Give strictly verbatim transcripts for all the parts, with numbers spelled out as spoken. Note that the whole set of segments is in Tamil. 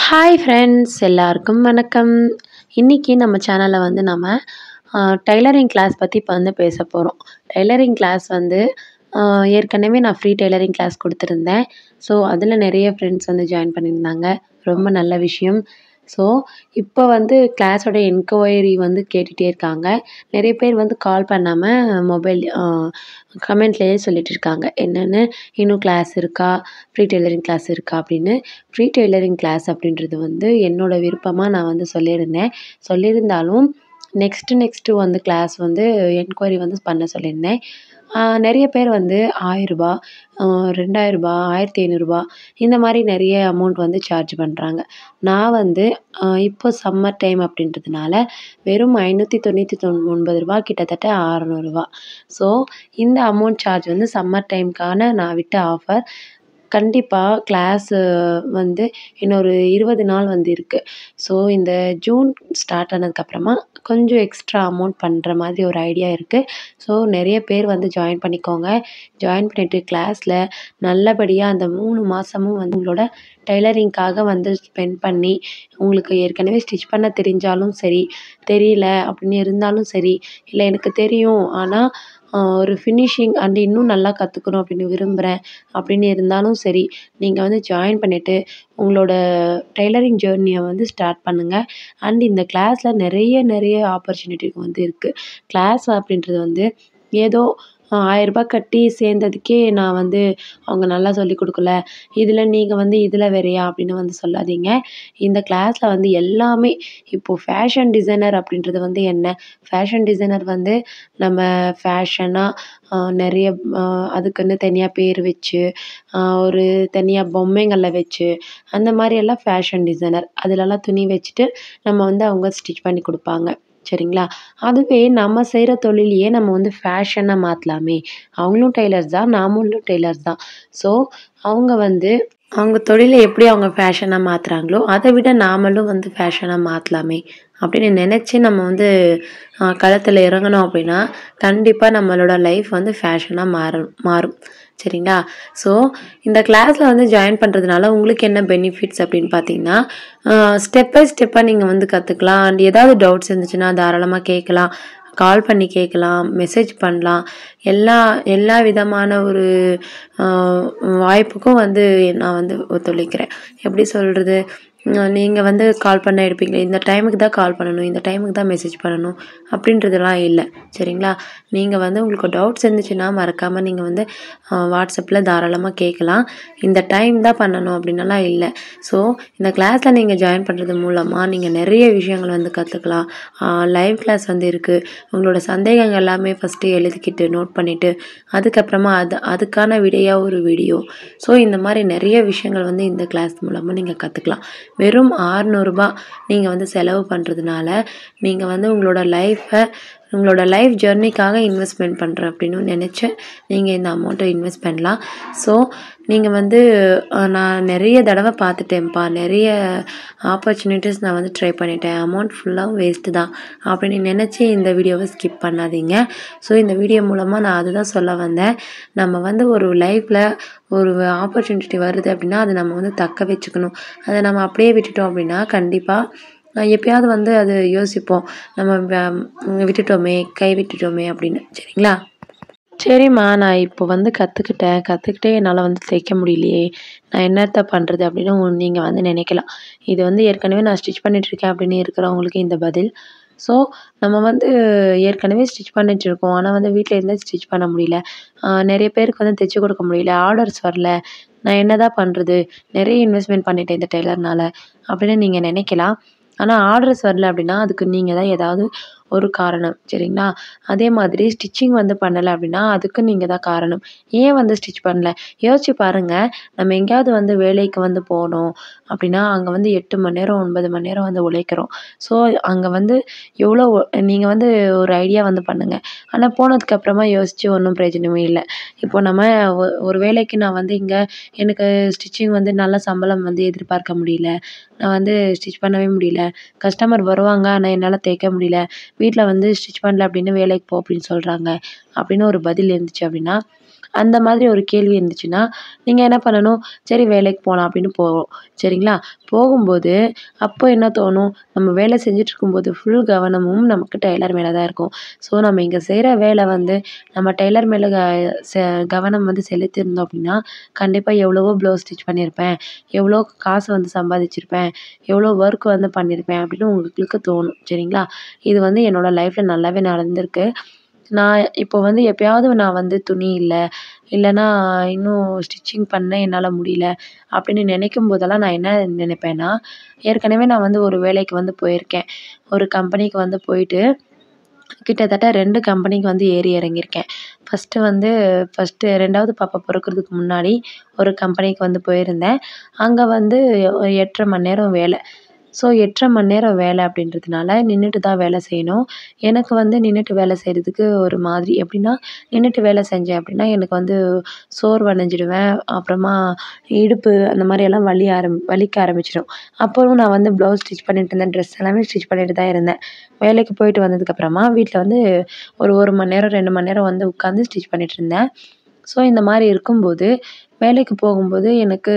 ஹாய் ஃப்ரெண்ட்ஸ் எல்லாருக்கும் வணக்கம். இன்றைக்கி நம்ம சேனலில் வந்து நம்ம டைலரிங் கிளாஸ் பற்றி இப்போ வந்து பேச போகிறோம். டைலரிங் கிளாஸ் வந்து ஆஹ், ஏற்கனவே நான் ஃப்ரீ டைலரிங் கிளாஸ் கொடுத்துருந்தேன். ஸோ அதில் நிறைய ஃப்ரெண்ட்ஸ் வந்து ஜாயின் பண்ணியிருந்தாங்க. ரொம்ப நல்ல விஷயம். ஸோ இப்போ வந்து கிளாஸோட என்கொயரி வந்து கேட்டுகிட்டே இருக்காங்க. நிறைய பேர் வந்து கால் பண்ணாமல் மொபைல் கமெண்ட்லேயே சொல்லிட்டு இருக்காங்க என்னென்னு, இன்னும் கிளாஸ் இருக்கா, ஃப்ரீ டெய்லரிங் கிளாஸ் இருக்கா அப்படின்னு. ஃப்ரீ டெய்லரிங் கிளாஸ் அப்படின்றது வந்து என்னோடய விருப்பமாக நான் வந்து சொல்லியிருந்தேன். சொல்லியிருந்தாலும் நெக்ஸ்ட்டு நெக்ஸ்ட்டு வந்து கிளாஸ் வந்து என்கொயரி வந்து பண்ண சொல்லியிருந்தேன். நிறைய பேர் வந்து ஆயிரரூபா, ரெண்டாயிரரூபா, ஆயிரத்தி ஐநூறுரூபா இந்த மாதிரி நிறைய அமௌண்ட் வந்து சார்ஜ் பண்ணுறாங்க. நான் வந்து இப்போ சம்மர் டைம் அப்படின்றதுனால வெறும் ஐநூற்றி தொண்ணூற்றி தொன் ஒன்பது ரூபா கிட்டத்தட்ட அறநூறுவா. ஸோ இந்த அமௌண்ட் சார்ஜ் வந்து சம்மர் டைம்க்கான நான் விட்ட ஆஃபர். கண்டிப்பாக கிளாஸு வந்து இன்னொரு இருபது நாள் வந்து இருக்குது. ஸோ இந்த ஜூன் ஸ்டார்ட் ஆனதுக்கப்புறமா கொஞ்சம் எக்ஸ்ட்ரா அமௌண்ட் பண்ணுற மாதிரி ஒரு ஐடியா இருக்குது. ஸோ நிறைய பேர் வந்து ஜாயின் பண்ணிக்கோங்க. ஜாயின் பண்ணிவிட்டு கிளாஸில் நல்லபடியாக அந்த மூணு மாதமும் வந்து உங்களோட டைலரிங்க்காக வந்து ஸ்பெண்ட் பண்ணி, உங்களுக்கு ஏற்கனவே ஸ்டிச் பண்ண தெரிஞ்சாலும் சரி, தெரியல அப்படின்னு இருந்தாலும் சரி, இல்லை எனக்கு தெரியும் ஆனால் ஒரு ஃபினிஷிங் அண்ட் இன்னும் நல்லா கற்றுக்கணும் அப்படின்னு விரும்புகிறேன் அப்படின்னு இருந்தாலும் சரி, நீங்கள் வந்து ஜாயின் பண்ணிவிட்டு உங்களோட டைலரிங் ஜேர்னியை வந்து ஸ்டார்ட் பண்ணுங்கள். அண்ட் இந்த கிளாஸில் நிறைய நிறைய ஆப்பர்ச்சுனிட்டி வந்து இருக்குது. கிளாஸ் அப்படின்றது வந்து ஏதோ ஆயிரரூபா கட்டி சேர்ந்ததுக்கே நான் வந்து அவங்க நல்லா சொல்லிக் கொடுக்கல, இதில் நீங்கள் வந்து இதில் வேறையா அப்படின்னு வந்து சொல்லாதீங்க. இந்த கிளாஸில் வந்து எல்லாமே இப்போது ஃபேஷன் டிசைனர் அப்படின்றது வந்து என்ன, ஃபேஷன் டிசைனர் வந்து நம்ம ஃபேஷனாக நிறைய அதுக்குன்னு தனியாக பேர் வச்சு ஒரு தனியாக பொம்மைங்களை வச்சு அந்த மாதிரியெல்லாம் ஃபேஷன் டிசைனர். அதிலெல்லாம் துணி வச்சுட்டு நம்ம வந்து அவங்க ஸ்டிச் பண்ணி கொடுப்பாங்க. சரிங்களா? அதுவே நம்ம செய்கிற தொழிலையே நம்ம வந்து ஃபேஷனாக மாற்றலாமே. அவங்களும் டெய்லர்ஸ் தான், நாமளும் டெய்லர்ஸ் தான். ஸோ அவங்க வந்து அவங்க தொழிலை எப்படி அவங்க ஃபேஷனாக மாற்றுறாங்களோ அதை விட நாமளும் வந்து ஃபேஷனாக மாற்றலாமே அப்படின்னு நினச்சி நம்ம வந்து களத்தில் இறங்கணும் அப்படின்னா கண்டிப்பாக நம்மளோட லைஃப் வந்து ஃபேஷனாக மாறும் மாறும் சரிங்களா? ஸோ இந்த கிளாஸில் வந்து ஜாயின் பண்ணுறதுனால உங்களுக்கு என்ன பெனிஃபிட்ஸ் அப்படின்னு பார்த்தீங்கன்னா, ஸ்டெப் பை ஸ்டெப்பாக நீங்கள் வந்து கற்றுக்கலாம். அண்ட் ஏதாவது டவுட்ஸ் இருந்துச்சுன்னா தாராளமாக கேட்கலாம், கால் பண்ணி கேட்கலாம், மெசேஜ் பண்ணலாம். எல்லா எல்லா விதமான ஒரு வாய்ப்புக்கும் வந்து நான் வந்து ஒத்துழைக்கிறேன். எப்படி சொல்கிறது, நீங்கள் வந்து கால் பண்ண எடுப்பீங்க, இந்த டைமுக்கு தான் கால் பண்ணணும், இந்த டைமுக்கு தான் மெசேஜ் பண்ணணும் அப்படின்றதெல்லாம் இல்லை. சரிங்களா? நீங்கள் வந்து உங்களுக்கு டவுட்ஸ் இருந்துச்சுன்னா மறக்காமல் நீங்கள் வந்து வாட்ஸ்அப்பில் தாராளமாக கேட்கலாம். இந்த டைம் தான் பண்ணணும் அப்படின்னலாம் இல்லை. ஸோ இந்த கிளாஸில் நீங்கள் ஜாயின் பண்ணுறது மூலமாக நீங்கள் நிறைய விஷயங்கள் வந்து கற்றுக்கலாம். லைவ் கிளாஸ் வந்து இருக்குது. உங்களோட சந்தேகங்கள் எல்லாமே ஃபஸ்ட்டு எழுதிக்கிட்டு நோட் பண்ணிவிட்டு அதுக்கப்புறமா அது அதுக்கான விடையாக ஒரு வீடியோ. ஸோ இந்த மாதிரி நிறைய விஷயங்கள் வந்து இந்த கிளாஸ் மூலமாக நீங்கள் கற்றுக்கலாம். வெறும் அறநூறுபா நீங்கள் வந்து செலவு பண்ணுறதுனால நீங்கள் வந்து உங்களோட லைஃப்பை உங்களோட லைஃப் ஜேர்னிக்காக இன்வெஸ்ட்மெண்ட் பண்ணுறேன் அப்படின்னு நினச்சி நீங்கள் இந்த அமௌண்ட்டை இன்வெஸ்ட் பண்ணலாம். ஸோ நீங்கள் வந்து நான் நிறைய தடவை பார்த்துட்டேன்ப்பா, நிறைய ஆப்பர்ச்சுனிட்டிஸ் நான் வந்து ட்ரை பண்ணிட்டேன், அமௌண்ட் ஃபுல்லாகவும் வேஸ்ட்டு தான் அப்படின்னு நினச்சி இந்த வீடியோவை ஸ்கிப் பண்ணாதீங்க. ஸோ இந்த வீடியோ மூலமாக நான் அதுதான் சொல்ல வந்தேன். நம்ம வந்து ஒரு லைஃப்பில் ஒரு ஆப்பர்ச்சுனிட்டி வருது அப்படின்னா அதை நம்ம வந்து தக்க வச்சுக்கணும். அதை நம்ம அப்படியே விட்டுட்டோம் அப்படின்னா கண்டிப்பாக எப்பயாவது வந்து அது யோசிப்போம், நம்ம விட்டுட்டோமே, கை விட்டுட்டோமே அப்படின்னு. சரிங்களா? சரிம்மா, நான் இப்போ வந்து கற்றுக்கிட்டேன், கற்றுக்கிட்டே என்னால் வந்து தைக்க முடியலையே, நான் என்னத்த பண்ணுறது அப்படின்னு நீங்கள் வந்து நினைக்கலாம். இது வந்து ஏற்கனவே நான் ஸ்டிச் பண்ணிகிட்ருக்கேன் அப்படின்னு இருக்கிறவங்களுக்கு இந்த பதில். ஸோ நம்ம வந்து ஏற்கனவே ஸ்டிச் பண்ணிகிட்ருக்கோம், ஆனால் வந்து வீட்டில் இருந்து ஸ்டிச் பண்ண முடியல, நிறைய பேருக்கு வந்து தைச்சி கொடுக்க முடியல, ஆர்டர்ஸ் வரல, நான் என்ன தான் பண்ணுறது, நிறைய இன்வெஸ்ட்மெண்ட் பண்ணிட்டேன் இந்த டெய்லர்னால் அப்படின்னு நீங்கள் நினைக்கலாம். ஆனால் ஆர்டர்ஸ் வரல அப்படின்னா அதுக்கு நீங்கள் தான் ஏதாவது ஒரு காரணம். சரிங்களா? அதே மாதிரி ஸ்டிச்சிங் வந்து பண்ணலை அப்படின்னா அதுக்கு நீங்கள் தான் காரணம். ஏன் வந்து ஸ்டிச் பண்ணல யோசிச்சு பாருங்கள். நம்ம எங்கேயாவது வந்து வேலைக்கு வந்து போனோம் அப்படின்னா அங்கே வந்து எட்டு மணி நேரம் ஒன்பது மணி நேரம் வந்து உழைக்கிறோம். ஸோ அங்கே வந்து எவ்வளோ நீங்கள் வந்து ஒரு ஐடியா வந்து பண்ணுங்கள். ஆனால் போனதுக்கப்புறமா யோசித்து ஒன்றும் பிரயோஜனமே இல்லை. இப்போ நம்ம ஒரு வேலைக்கு நான் வந்து இங்கே எனக்கு ஸ்டிச்சிங் வந்து நல்ல சம்பளம் வந்து எதிர்பார்க்க முடியல, நான் வந்து ஸ்டிச் பண்ணவே முடியல, கஸ்டமர் வருவாங்க ஆனால் என்னால் தைக்க முடியல, வீட்டில் வந்து ஸ்டிச் பண்ணல அப்படின்னு வேலைக்கு போ அப்படின்னு சொல்கிறாங்க அப்படின்னு ஒரு பதில் இருந்துச்சு அப்படின்னா அந்த மாதிரி ஒரு கேள்வி இருந்துச்சுன்னா, நீங்க என்ன பண்ணணும்? சரி வேலைக்கு போலாம் அப்படின்னு போவோம். சரிங்களா? போகும்போது அப்போ என்ன தோணும்? நம்ம வேலை செஞ்சுட்டு இருக்கும்போது ஃபுல் கவனமும் நமக்கு டெய்லர் மேல தான் இருக்கும். ஸோ நம்ம இங்க செய்ற வேலை வந்து நம்ம டெய்லர் மேல க செ கவனம் வந்து செலுத்தியிருந்தோம் அப்படின்னா, கண்டிப்பா எவ்வளவோ ப்ளவுஸ் ஸ்டிச் பண்ணியிருப்பேன். எவ்வளோ காசு வந்து சம்பாதிச்சிருப்பேன். எவ்வளோ ஒர்க் வந்து பண்ணியிருப்பேன் அப்படின்னு உங்களுக்கு தோணும். சரிங்களா? இது வந்து என்னோட லைஃப்ல நல்லாவே நடந்திருக்கு. நான் இப்போ வந்து எப்பயாவது நான் வந்து துணி இல்ல, இல்லன்னா இன்னும் ஸ்டிச்சிங் பண்ண என்னால முடியல அப்படின்னு நினைக்கும் போதெல்லாம் நான் என்ன நினைப்பேன்னா, ஏற்கனவே நான் வந்து ஒரு வேலைக்கு வந்து போயிருக்கேன். ஒரு கம்பெனிக்கு வந்து போயிட்டு கிட்டத்தட்ட ரெண்டு கம்பெனிக்கு வந்து ஏறி இறங்கியிருக்கேன். ஃபர்ஸ்ட்டு வந்து ஃபர்ஸ்ட்டு ரெண்டாவது பாப்பா பொறக்கறதுக்கு முன்னாடி ஒரு கம்பெனிக்கு வந்து போயிருந்தேன். அங்க வந்து எட்டு அரை மணி நேரம் வேலை. ஸோ எட்டு அரை மணி நேரம் வேலை அப்படின்றதுனால நின்னுட்டு தான் வேலை செய்யணும். எனக்கு வந்து நின்னுட்டு வேலை செய்றதுக்கு ஒரு மாதிரி எப்படின்னா, நின்னுட்டு வேலை செஞ்சேன் அப்படின்னா, எனக்கு வந்து சோர்வடைஞ்சிடுவேன். அப்புறமா இடுப்பு அந்த மாரியெல்லாம் வலி ஆரம் வலிக்க ஆரம்பிச்சுரும். அப்பவும் நான் வந்து ப்ளவுஸ் ஸ்டிச் பண்ணிட்டு இருந்தேன். ட்ரெஸ் எல்லாமே ஸ்டிச் பண்ணிட்டு தான் இருந்தேன். வேலைக்கு போயிட்டு வந்ததுக்கப்புறமா வீட்ல வந்து ஒரு 1 மணி நேரம், ரெண்டு மணி நேரம் வந்து உட்காந்து ஸ்டிச் பண்ணிட்டு இருந்தேன். ஸோ இந்த மாரி இருக்கும்போது, வேலைக்கு போகும்போது எனக்கு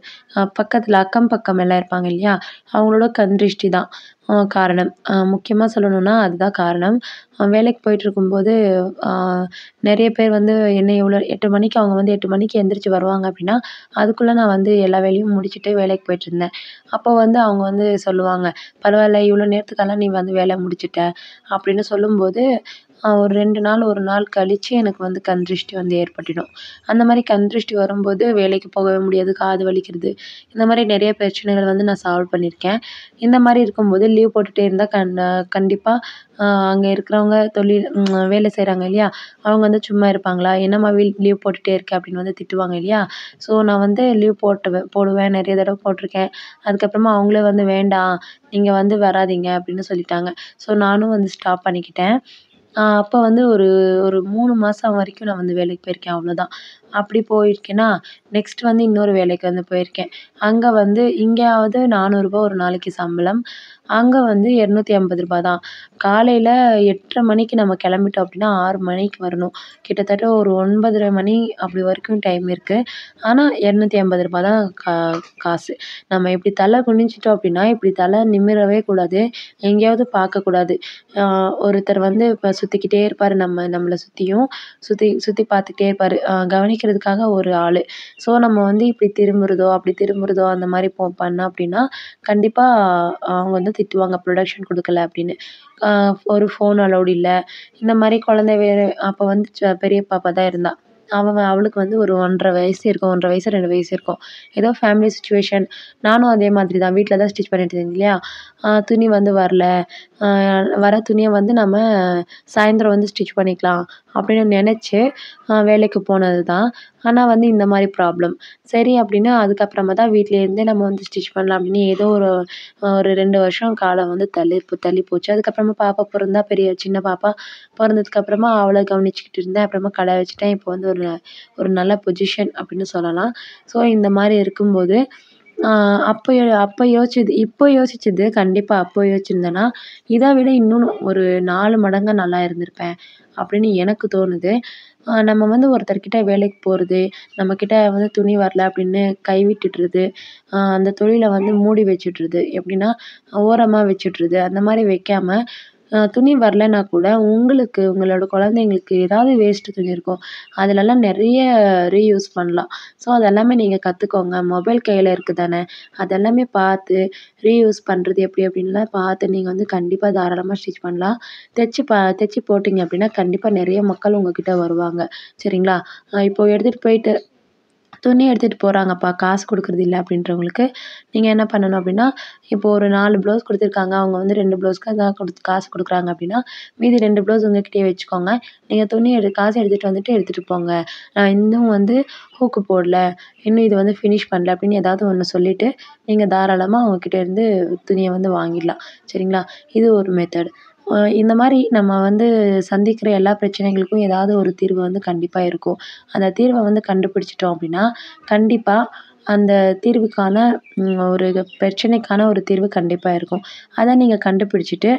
அ பக்கத்துல அக்கம் பக்கம் எல்லாம் இருப்பாங்க இல்லையா? அவங்களோட கண் திருஷ்டி தான் அ காரணம். அ முக்கியமா சொல்லணும்னா அதுதான் காரணம். அ வேலைக்கு போயிட்டுருக்கும்போது அ நெறைய பேர் வந்து என்ன இவ்வளோ எட்டு மணிக்கு அவங்க வந்து எட்டு மணிக்கு எந்திரிச்சு வருவாங்க அப்படின்னா, அதுக்குள்ள நான் வந்து எல்லா வேலையும் முடிச்சுட்டு வேலைக்கு போயிட்டுருந்தேன். அப்போ வந்து அவங்க வந்து சொல்லுவாங்க, "பரவாயில்ல இவ்வளோ நேரத்துக்கெல்லாம் நீ வந்து வேலை முடிச்சுட்ட" அப்படின்னு சொல்லும்போது, அ ஒரு ரெண்டு நாள், ஒரு நாள் கழிச்சு எனக்கு வந்து கண் திருஷ்டி வந்து ஏற்பட்டுடும். அந்த மாரி கண் திருஷ்டி வரும்போது வேலைக்கு போகவே முடியாது, காது வலிக்கிறது, இந்த மாரி நெறைய பிரச்சனைகள் வந்து நான் சால்வ் பண்ணியிருக்கேன். இந்த மாரி இருக்கும்போது லீவ் போட்டுட்டே இருந்தா கண் கண்டிப்பா அ அங்க இருக்கிறவங்க தொழில் ம் வேலை செய்றாங்க இல்லையா? அவங்க வந்து சும்மா இருப்பாங்களா? "என்னம்மா வீல் லீவ் போட்டுட்டே இருக்க" அப்படின்னு வந்து திட்டுவாங்க இல்லையா? ஸோ நான் வந்து லீவ் போட்டுவேன் போடுவேன். நெறைய தடவ போட்டுருக்கேன். அதுக்கப்புறமா அவங்களே வந்து "வேண்டாம், நீங்க வந்து வராதீங்க" அப்படின்னு சொல்லிட்டாங்க. ஸோ நானும் வந்து ஸ்டாப் பண்ணிக்கிட்டேன். அ அப்ப வந்து ஒரு ஒரு மூணு மாசம் வரைக்கும் நான் வந்து வேலைக்கு போயிருக்கேன் அவ்வளோதான். அப்படி போயிருக்கேனா, நெக்ஸ்ட் வந்து இன்னொரு வேலைக்கு வந்து போயிருக்கேன். அங்க வந்து இங்கேயாவது ரூ. நானூறு ஒரு நாளைக்கு சம்பளம். அங்க வந்து ரூ. இருநூற்று ஐம்பது தான். காலையில எட்டு முப்பது மணிக்கு நம்ம கிளம்பிட்டோம் அப்படின்னா ஆறு மணிக்கு வரணும். கிட்டத்தட்ட ஒரு ஒன்பதரை மணி அப்படி வரைக்கும் டைம் இருக்கு. ஆனா ரூ. இருநூற்று ஐம்பது தான் கா காசு. நம்ம இப்படி தல குனிஞ்சுட்டோம் அப்படின்னா, இப்படி தல நிமிரவே கூடாது. எங்கேயாவது பார்க்கக்கூடாது. அ ஒருத்தர் வந்து இப்ப சுத்திக்கிட்டே இருப்பாரு நம்ம நம்மள சுத்தியும். சுத்தி சுத்தி பார்த்துக்கிட்டே இருப்பாரு. அ கவனிக்கிறதுக்காக ஒரு ஆளு. ஸோ நம்ம வந்து இப்படி திரும்புறதோ, அப்படி திரும்புறதோ அந்த மாரி போ பண்ணோம் அப்படின்னா, கண்டிப்பா அவங்க வந்து திட்டுவாங்க புரொடக்ஷன் குடுக்கல அப்படின்னு. அ ஒரு ஃபோன் அலோவ்ட் இல்ல. இந்த மாரி குழந்தை வேற அப்ப வந்து ச பெரிய பாப்பா தான் இருந்தா. அவ அவளுக்கு வந்து ஒரு ஒன்றரை வயசு இருக்கும். ஒன்றரை வயசு, ரெண்டு வயசு இருக்கும். ஏதோ ஃபேமிலி சிச்சுவேஷன். நானும் அதே மாதிரி தான். வீட்ல தான் ஸ்டிச் பண்ணிட்டு இருந்தேன் இல்லையா? அ துணி வந்து வரல. அ வர துணிய வந்து நம்ம சாயந்தரம் வந்து ஸ்டிச் பண்ணிக்கலாம் அப்படின்னு நெனச்சு அ வேலைக்கு போனது தான். ஆனா வந்து இந்த மாரி ப்ராப்ளம். சரி அப்படின்னு அதுக்கப்புறமா தான் வீட்ல இருந்தே நம்ம வந்து ஸ்டிச் பண்ணலாம் அப்படின்னு ஏதோ ஒரு ஒரு ரெண்டு வருஷம் காலம் வந்து தள்ளி தள்ளி போச்சு. அதுக்கப்புறமா பாப்பா பொறந்தா பெரிய சின்ன பாப்பா பொறந்ததுக்கப்புறமா அவள கவனிச்சுக்கிட்டு இருந்தேன். அப்புறமா கடை வச்சுட்டேன். இப்போ வந்து ஒரு ஒரு நல்ல பொசிஷன் அப்படின்னு சொல்லலாம். ஸோ இந்த மாரி இருக்கும்போது ஆ அப்ப யோ அப்ப யோசிச்சது இப்போ யோசிச்சது கண்டிப்பா அப்போ யோசிச்சிருந்தேன்னா, இத விட இன்னும் ஒரு நாலு மடங்கா நல்லா இருந்திருப்பேன் அப்படின்னு எனக்கு தோணுது. அ நம்ம வந்து ஒருத்தர்கிட்ட வேலைக்கு போறது, நம்மகிட்ட வந்து துணி வரல அப்படின்னு கைவிட்டுடுறது, அ அந்த தொழில வந்து மூடி வச்சுடுறது. எப்படின்னா, ஓரமா வச்சுடுறது. அந்த மாரி வைக்காம, அ துணி வரலன்னா கூட உங்களுக்கு, உங்களோட குழந்தைங்களுக்கு ஏதாவது வேஸ்ட் துணி இருக்கும். அதுலலாம் நெறைய ரீயூஸ் பண்ணலாம். ஸோ அதெல்லாமே நீங்க கத்துக்கோங்க. மொபைல் கையில இருக்கு தானே! அதெல்லாமே பார்த்து ரீயூஸ் பண்றது எப்படி அப்படின்லாம் பார்த்து நீங்க வந்து கண்டிப்பா தாராளமா ஸ்டிச் பண்ணலாம். தச்சு ப தச்சு போட்டீங்க அப்படின்னா, கண்டிப்பா நெறைய மக்கள் உங்ககிட்ட வருவாங்க. சரிங்களா? அ இப்போ எடுத்துட்டு போயிட்டு துணி எடுத்துட்டு போறாங்கப்பா, காசு குடுக்குறது இல்ல அப்படின்றவங்களுக்கு, நீங்க என்ன பண்ணணும் அப்படின்னா, இப்போ ஒரு நாலு ப்ளவுஸ் குடுத்துருக்காங்க. அவங்க வந்து ரெண்டு ப்ளவுஸ்க்கு தான் குடுத் காசு குடுக்குறாங்க அப்படின்னா, மீதி ரெண்டு ப்ளவுஸ் உங்ககிட்டயே வச்சுக்கோங்க. நீங்க துணி எடு காசு எடுத்துட்டு வந்துட்டு எடுத்துட்டு போங்க. நான் இன்னும் வந்து ஹூக்கு போடல. இன்னும் இது வந்து ஃபினிஷ் பண்ணல அப்படின்னு ஏதாவது ஒண்ணு சொல்லிட்டு, நீங்க தாராளமா அவங்க கிட்ட இருந்து துணிய வந்து வாங்கிடலாம். சரிங்களா? இது ஒரு மெத்தட். அ இந்த மாரி நம்ம வந்து சந்திக்கிற எல்லா பிரச்சனைகளுக்கும் ஏதாவது ஒரு தீர்வு வந்து கண்டிப்பா இருக்கும். அந்த தீர்வ வந்து கண்டுபிடிச்சிட்டோம் அப்படின்னா, கண்டிப்பா அந்த தீர்வுக்கான ம் ஒரு பிரச்சனைக்கான ஒரு தீர்வு கண்டிப்பா இருக்கும். அத நீங்க கண்டுபிடிச்சுட்டு,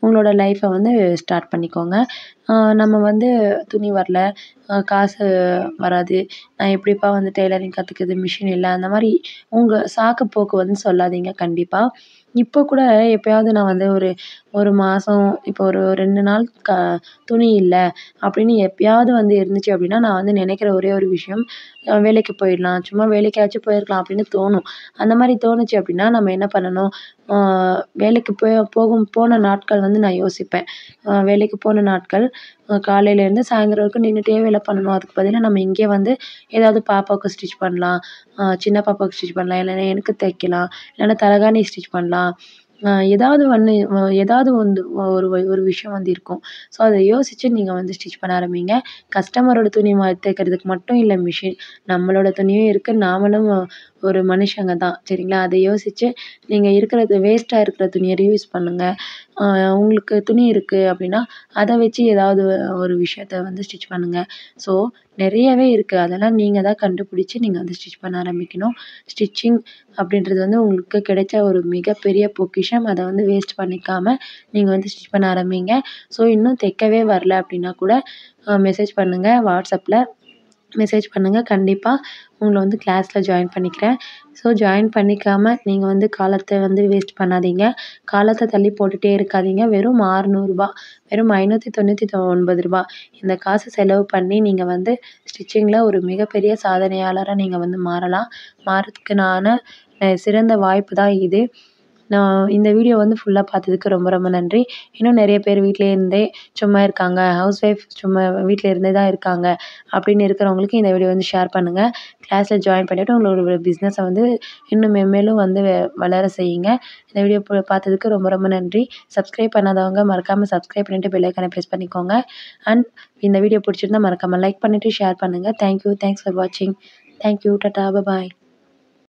உங்களோட லைஃப்பை வந்து ஸ்டார்ட் பண்ணிக்கோங்க. நம்ம வந்து துணி வரல, காசு வராது, நான் எப்படிப்பா வந்து டெய்லரிங் கற்றுக்குறது, மிஷின் இல்லை, அந்த மாதிரி உங்கள் சாக்கு போக்கு வந்து சொல்லாதீங்க கண்டிப்பாக. இப்போ கூட எப்பயாவது நான் வந்து ஒரு ஒரு மாதம் இப்போ ஒரு ரெண்டு நாள் க துணி இல்லை அப்படின்னு எப்பயாவது வந்து இருந்துச்சு அப்படின்னா, நான் வந்து நினைக்கிற ஒரே ஒரு விஷயம், வேலைக்கு போயிடலாம், சும்மா வேலைக்காச்சும் போயிருக்கலாம் அப்படின்னு தோணும். அந்த மாதிரி தோணுச்சு அப்படின்னா நம்ம என்ன பண்ணணும், வேலைக்கு போய் போகும் போன நாட்கள் வந்து நான் யோசிப்பேன். வேலைக்கு போன நாட்கள் காலையிலேருந்து சாயந்தரம் வரைக்கும் நின்றுட்டே வேலை பண்ணணும். அதுக்கு பதிலாக நம்ம இங்கே வந்து ஏதாவது பாப்பாவுக்கு ஸ்டிச் பண்ணலாம், சின்ன பாப்பாவுக்கு ஸ்டிச் பண்ணலாம், இல்லைன்னா எனக்கு தைக்கலாம், இல்லைன்னா தலகாணி ஸ்டிச் பண்ணலாம். ஏதாவது ஒன்று ஏதாவது வந்து ஒரு ஒரு விஷயம் வந்து இருக்கும். ஸோ அதை யோசித்து நீங்கள் வந்து ஸ்டிச் பண்ண ஆரம்பிங்க. கஸ்டமரோட துணி ம தைக்கிறதுக்கு மட்டும் இல்லை மிஷின், நம்மளோட துணியும் இருக்குது, நாமளும் ஒரு மனுஷங்க தான் சரிங்களா? அதை யோசித்து நீங்கள் இருக்கிறது வேஸ்ட்டாக இருக்கிற துணியை ரீயூஸ் பண்ணுங்கள். உங்களுக்கு துணி இருக்குது அப்படின்னா அதை வச்சு ஏதாவது ஒரு விஷயத்த வந்து ஸ்டிச் பண்ணுங்கள். ஸோ நிறையவே இருக்குது, அதெல்லாம் நீங்கள் தான் கண்டுபிடிச்சி நீங்கள் வந்து ஸ்டிச் பண்ண ஆரம்பிக்கணும். ஸ்டிச்சிங் அப்படின்றது வந்து உங்களுக்கு கிடைச்ச ஒரு மிகப்பெரிய பொக்கிஷம். அதை வந்து வேஸ்ட் பண்ணிக்காமல் நீங்கள் வந்து ஸ்டிச் பண்ண ஆரம்பிங்க. ஸோ இன்னும் தைக்கவே வரல அப்படின்னா கூட மெசேஜ் பண்ணுங்கள், வாட்ஸ்அப்பில் மெசேஜ் பண்ணுங்கள். கண்டிப்பாக உங்களை வந்து கிளாஸில் ஜாயின் பண்ணிக்கிறேன். ஸோ ஜாயின் பண்ணிக்காமல் நீங்கள் வந்து காலத்தை வந்து வேஸ்ட் பண்ணாதீங்க, காலத்தை தள்ளி போட்டுகிட்டே இருக்காதீங்க. வெறும் அறுநூறுபா, வெறும் ஐநூற்றி தொண்ணூற்றி ஒன்பது ரூபா இந்த காசு செலவு பண்ணி நீங்கள் வந்து ஸ்டிச்சிங்கில் ஒரு மிகப்பெரிய சாதனையாளராக நீங்கள் வந்து மாறலாம். மாறதுக்குனான சிறந்த வாய்ப்பு தான் இது. நான் இந்த வீடியோ வந்து ஃபுல்லாக பார்த்ததுக்கு ரொம்ப ரொம்ப நன்றி. இன்னும் நிறைய பேர் வீட்டிலே இருந்தே சும்மா இருக்காங்க, ஹவுஸ் ஒய்ஃப் சும்மா வீட்டில் இருந்தே தான் இருக்காங்க அப்படின்னு இருக்கிறவங்களுக்கு இந்த வீடியோ வந்து ஷேர் பண்ணுங்கள். கிளாஸில் ஜாயின் பண்ணிவிட்டு உங்களோட பிஸ்னஸை வந்து இன்னும் மென்மேலும் வந்து வளர செய்யுங்க. இந்த வீடியோ பார்த்ததுக்கு ரொம்ப ரொம்ப நன்றி. சப்ஸ்கிரைப் பண்ணாதவங்க மறக்காமல் சப்ஸ்கிரைப் பண்ணிவிட்டு பெல் ஐக்கானை ப்ரெஸ் பண்ணிக்கோங்க. அண்ட் இந்த வீடியோ பிடிச்சிருந்தா மறக்காமல் லைக் பண்ணிவிட்டு ஷேர் பண்ணுங்கள். தேங்க்யூ, தேங்க்ஸ் ஃபார் வாட்சிங். தேங்க்யூ, டாடா, பாய்.